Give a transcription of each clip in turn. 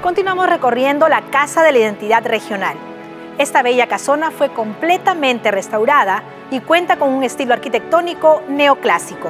Continuamos recorriendo la Casa de la Identidad Regional. Esta bella casona fue completamente restaurada y cuenta con un estilo arquitectónico neoclásico.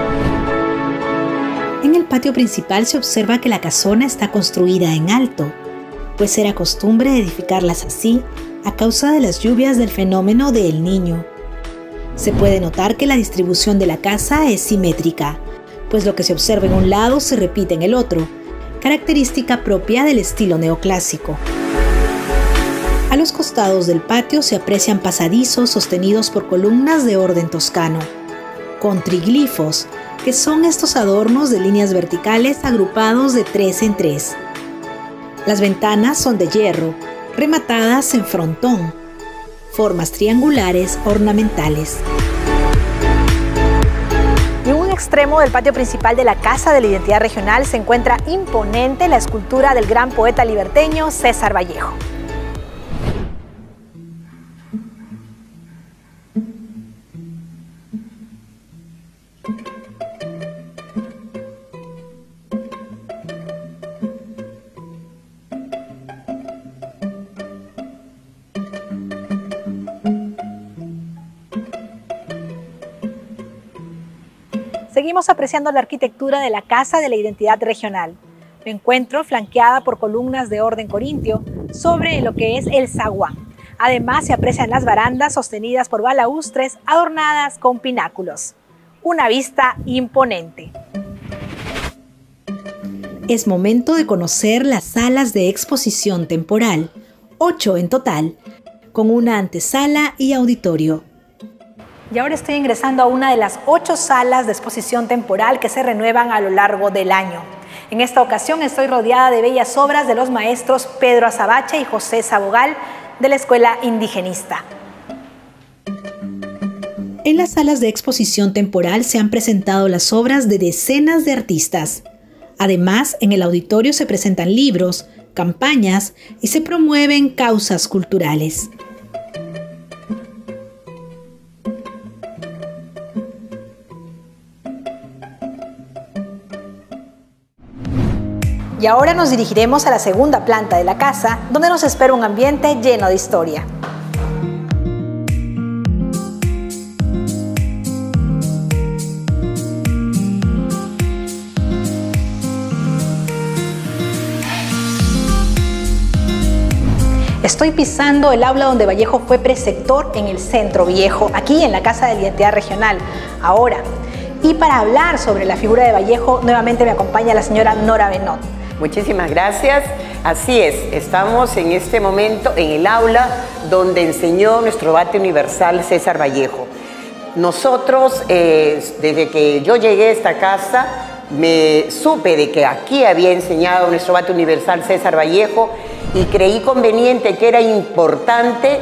En el patio principal se observa que la casona está construida en alto, pues era costumbre edificarlas así a causa de las lluvias del fenómeno de El Niño. Se puede notar que la distribución de la casa es simétrica, pues lo que se observa en un lado se repite en el otro, característica propia del estilo neoclásico. A los costados del patio se aprecian pasadizos sostenidos por columnas de orden toscano, con triglifos, que son estos adornos de líneas verticales agrupados de 3 en 3. Las ventanas son de hierro, rematadas en frontón, formas triangulares ornamentales. Y en un extremo del patio principal de la Casa de la Identidad Regional se encuentra imponente la escultura del gran poeta liberteño César Vallejo. Seguimos apreciando la arquitectura de la Casa de la Identidad Regional. Me encuentro flanqueada por columnas de orden corintio sobre lo que es el zaguán. Además se aprecian las barandas sostenidas por balaustres adornadas con pináculos. Una vista imponente. Es momento de conocer las salas de exposición temporal, 8 en total, con una antesala y auditorio. Y ahora estoy ingresando a una de las 8 salas de exposición temporal que se renuevan a lo largo del año. En esta ocasión estoy rodeada de bellas obras de los maestros Pedro Azabache y José Sabogal de la Escuela Indigenista. En las salas de exposición temporal se han presentado las obras de decenas de artistas. Además, en el auditorio se presentan libros, campañas y se promueven causas culturales. Y ahora nos dirigiremos a la segunda planta de la casa, donde nos espera un ambiente lleno de historia. Estoy pisando el aula donde Vallejo fue preceptor en el Centro Viejo, aquí en la Casa de la Identidad Regional. Ahora, y para hablar sobre la figura de Vallejo, nuevamente me acompaña la señora Nora Benot. Muchísimas gracias. Así es, estamos en este momento en el aula donde enseñó nuestro bate universal César Vallejo. Nosotros, desde que yo llegué a esta casa, me supe de que aquí había enseñado nuestro bate universal César Vallejo y creí conveniente que era importante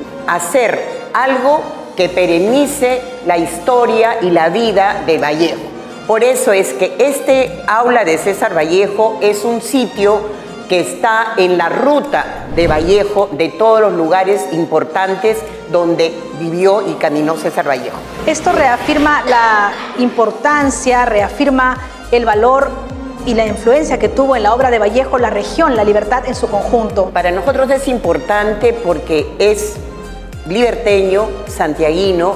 hacer algo que perenice la historia y la vida de Vallejo. Por eso es que este aula de César Vallejo es un sitio que está en la ruta de Vallejo, de todos los lugares importantes donde vivió y caminó César Vallejo. Esto reafirma la importancia, reafirma el valor y la influencia que tuvo en la obra de Vallejo la región, la Libertad en su conjunto. Para nosotros es importante porque es liberteño, santiaguino,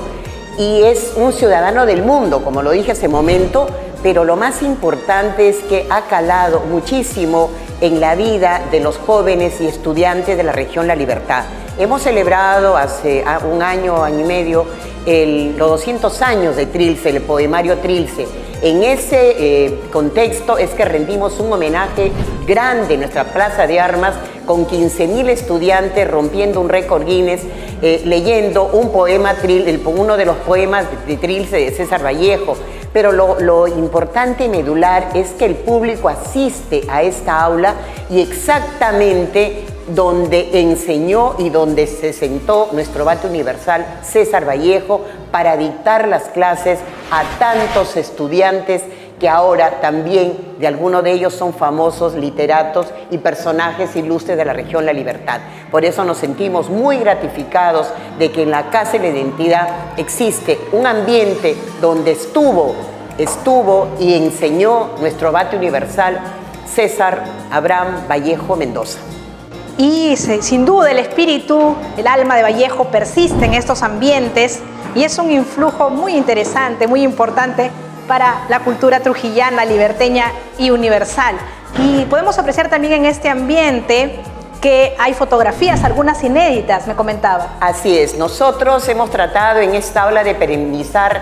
y es un ciudadano del mundo, como lo dije hace momento, pero lo más importante es que ha calado muchísimo en la vida de los jóvenes y estudiantes de la región La Libertad. Hemos celebrado hace un año y medio los 200 años de Trilce, el poemario Trilce. En ese contexto es que rendimos un homenaje grande en nuestra Plaza de Armas con 15.000 estudiantes rompiendo un récord Guinness, leyendo un poema, uno de los poemas de Trilce de César Vallejo. Pero lo importante y medular es que el público asiste a esta aula y exactamente donde enseñó y donde se sentó nuestro bate universal César Vallejo para dictar las clases a tantos estudiantes que ahora también de algunos de ellos son famosos literatos y personajes ilustres de la región La Libertad. Por eso nos sentimos muy gratificados de que en la Casa de la Identidad existe un ambiente donde estuvo y enseñó nuestro bate universal César Abraham Vallejo Mendoza. Y sin duda el espíritu, el alma de Vallejo persiste en estos ambientes y es un influjo muy interesante, muy importante para la cultura trujillana, liberteña y universal. Y podemos apreciar también en este ambiente que hay fotografías, algunas inéditas, me comentaba. Así es, nosotros hemos tratado en esta aula de perennizar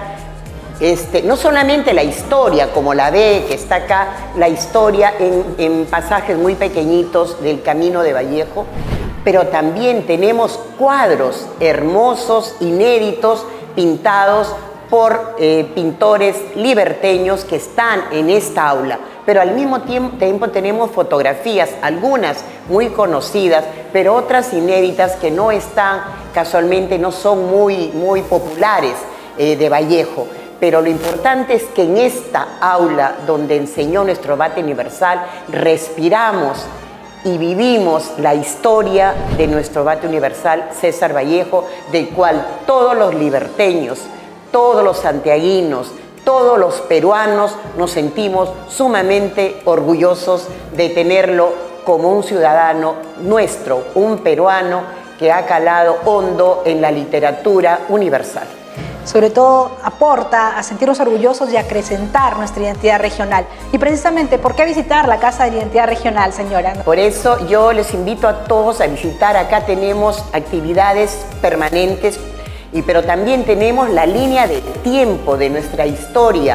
no solamente la historia, como la ve, que está acá, la historia en pasajes muy pequeñitos del Camino de Vallejo, pero también tenemos cuadros hermosos, inéditos, pintados por pintores liberteños que están en esta aula. Pero al mismo tiempo tenemos fotografías, algunas muy conocidas, pero otras inéditas que no están, casualmente no son muy populares de Vallejo. Pero lo importante es que en esta aula donde enseñó nuestro abate universal, respiramos y vivimos la historia de nuestro abate universal, César Vallejo, del cual todos los liberteños, todos los santiaguinos, todos los peruanos nos sentimos sumamente orgullosos de tenerlo como un ciudadano nuestro, un peruano que ha calado hondo en la literatura universal. Sobre todo aporta a sentirnos orgullosos y a acrecentar nuestra identidad regional. Y precisamente, ¿por qué visitar la Casa de la Identidad Regional, señora? Por eso yo les invito a todos a visitar. Acá tenemos actividades permanentes, pero también tenemos la línea de tiempo de nuestra historia,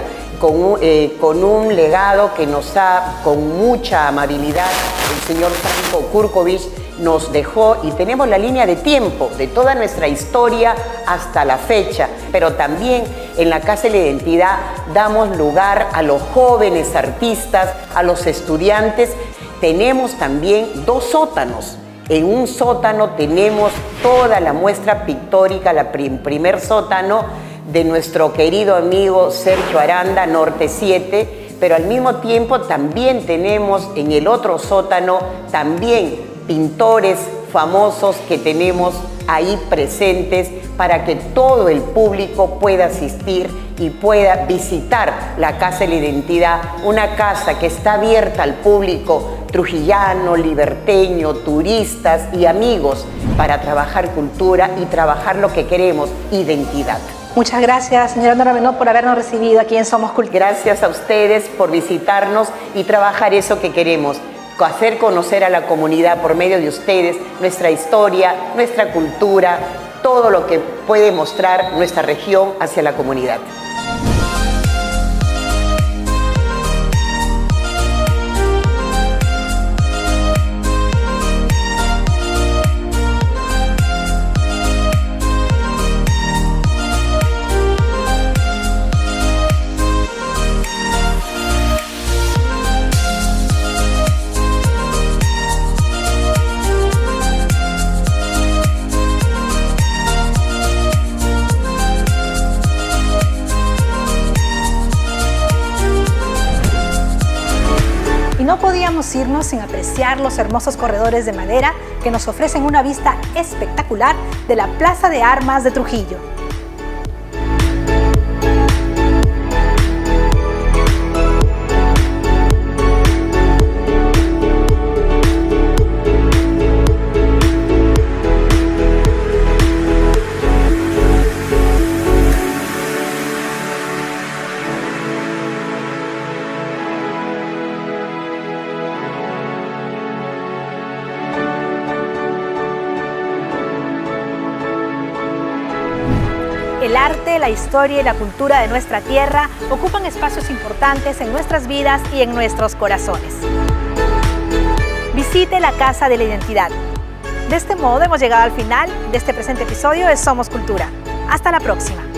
con un legado que nos ha, con mucha amabilidad, el señor Franco Kurkovich nos dejó, y tenemos la línea de tiempo de toda nuestra historia hasta la fecha. Pero también en la Casa de la Identidad damos lugar a los jóvenes artistas, a los estudiantes. Tenemos también 2 sótanos. En un sótano tenemos toda la muestra pictórica, primer sótano de nuestro querido amigo Sergio Aranda, Norte 7, pero al mismo tiempo también tenemos en el otro sótano también pintores famosos que tenemos ahí presentes para que todo el público pueda asistir y pueda visitar la Casa de la Identidad, una casa que está abierta al público trujillano, liberteño, turistas y amigos para trabajar cultura y trabajar lo que queremos, identidad. Muchas gracias, señora Nora Menot, por habernos recibido aquí en Somos Cultura. Gracias a ustedes por visitarnos y trabajar eso que queremos, hacer conocer a la comunidad por medio de ustedes nuestra historia, nuestra cultura, todo lo que puede mostrar nuestra región hacia la comunidad. No podíamos irnos sin apreciar los hermosos corredores de madera que nos ofrecen una vista espectacular de la Plaza de Armas de Trujillo. El arte, la historia y la cultura de nuestra tierra ocupan espacios importantes en nuestras vidas y en nuestros corazones. Visite la Casa de la Identidad. De este modo hemos llegado al final de este presente episodio de Somos Cultura. Hasta la próxima.